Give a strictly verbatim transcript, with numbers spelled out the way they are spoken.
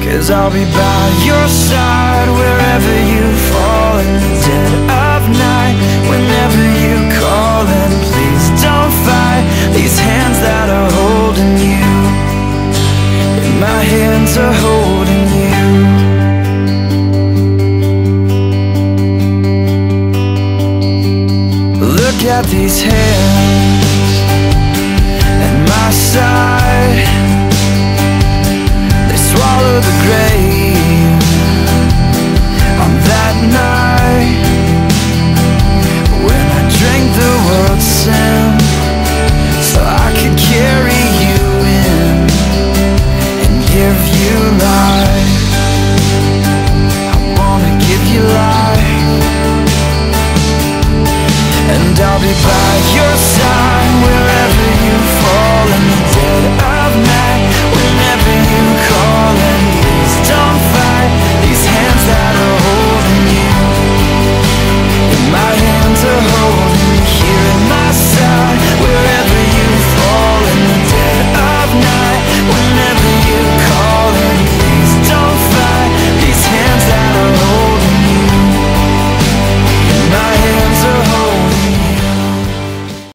'cause I'll be by your side wherever you fall in the dead of night. Whenever you call, and please don't fight. These hands that are holding you, and my hands are holding you. Look at these hands at my side. They swallow the grave on that night when I drank the world's sin, so I could carry you in and give you life. I wanna give you life, and I'll be by your side wherever you fall in